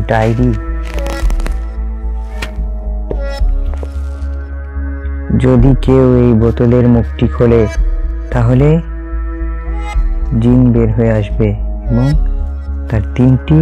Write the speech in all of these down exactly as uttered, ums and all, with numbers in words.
Diary. যদি কেউ এই বোতলের মুখটি খোলে তাহলে জিন বের হয়ে আসবে এবং তার তিনটি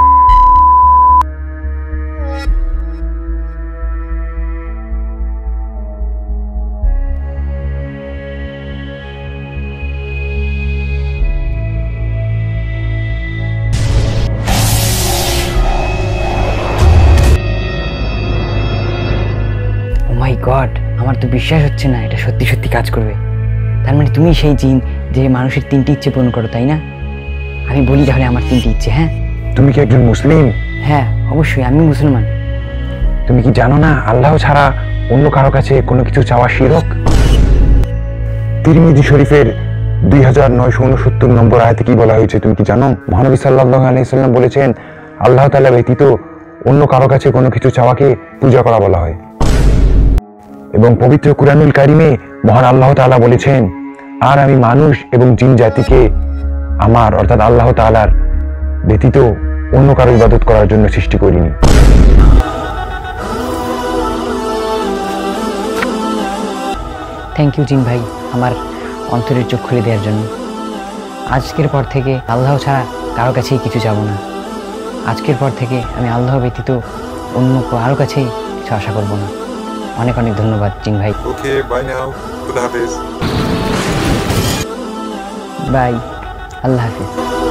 মাই গড, আমার তো বিশ্বাস হচ্ছে না এটা সত্যি সত্যি কাজ করবে। তার মানে তুমি সেই জিন যে মানুষের তিনটি ইচ্ছে পূরণ করো, তাই না? আমি বলি তাহলে আমার তিনটি ইচ্ছে। হ্যাঁ, তুমি কি একজন মুসলিম? হ্যাঁ অবশ্যই, আমি মুসলমান। তুমি কি জানো না আল্লাহ ছাড়া অন্য কারো কাছে কোনো কিছু চাওয়া শিরক? তিরমিজি শরীফের দুই হাজার নয়শো উনসত্তর নম্বর আয়াতে কি বলা হয়েছে তুমি কি জানো? মহানবী সাল্লাল্লাহু আলাইহি সাল্লাম বলেছেন, আল্লাহ তাআলা ব্যতীত অন্য কারো কাছে কোনো কিছু চাওয়াকে পূজা করা বলা হয়। এবং পবিত্র কুরআনুল কারিমে মহান আল্লাহ তাআলা বলেছেন, আর আমি মানুষ এবং জিন জাতিকে আমার অর্থাৎ আল্লাহ তাআলার ব্যতীত অন্য কারো ইবাদত করার জন্য সৃষ্টি করিনি। থ্যাংক ইউ জিন ভাই, আমার অন্তরের চোখ খুলে দেওয়ার জন্য। আজকের পর থেকে আল্লাহ ছাড়া কারো কাছেই কিছু চাবো না। আজকের পর থেকে আমি আল্লাহ ব্যতীত অন্য কারো কাছেই কিছু আশা করব না। অনেক অনেক ধন্যবাদ জিন ভাই। ওকে, বাই নাও, খুদা হাফেজ। বাই, আল্লাহ হাফেজ।